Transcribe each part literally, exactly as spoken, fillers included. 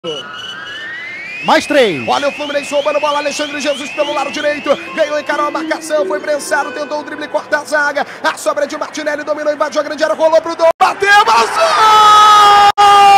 Mais três. Olha o Fluminense roubando bola. Alexandre Jesus pelo lado direito. Ganhou, encarou a marcação. Foi prensado. Tentou o drible, corta a zaga. A sobra de Martinelli. Dominou, invadiu a grande área. Rolou pro Dom. Bateu, avançou!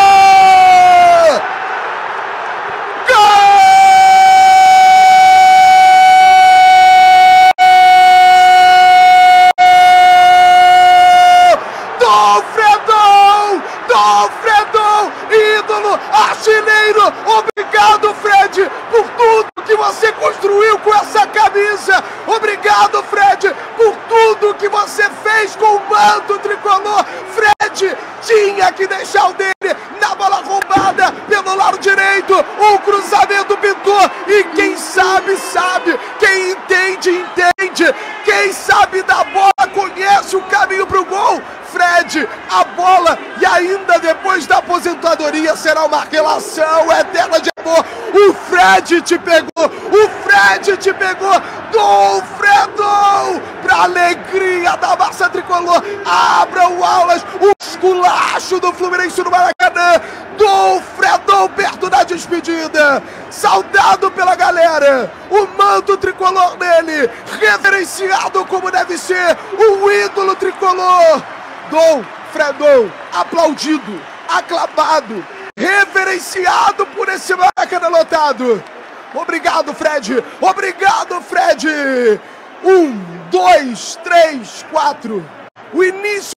Ídolo, artilheiro, obrigado, Fred, por tudo que você construiu com essa camisa. Obrigado, Fred, por tudo que você fez com o manto tricolor. Fred tinha que deixar o dele na bola roubada pelo lado direito. O cruzamento pintou e quem sabe, sabe. Quem entende, entende. Quem sabe da bola conhece o caminho pro gol. Fred, a bola, e ainda depois da aposentadoria será uma relação eterna de amor. O Fred te pegou, o Fred te pegou, Dom Fredo, pra alegria da massa tricolor. Abram aulas, o esculacho do Fluminense no Maracanã. Dom Fredo perto da despedida, saudado pela galera, o manto tricolor nele, reverenciado como deve ser, o ídolo tricolor. Dom Fredo, aplaudido, aclamado, reverenciado por esse Maracanã lotado. Obrigado, Fred. Obrigado, Fred. Um, dois, três, quatro. O início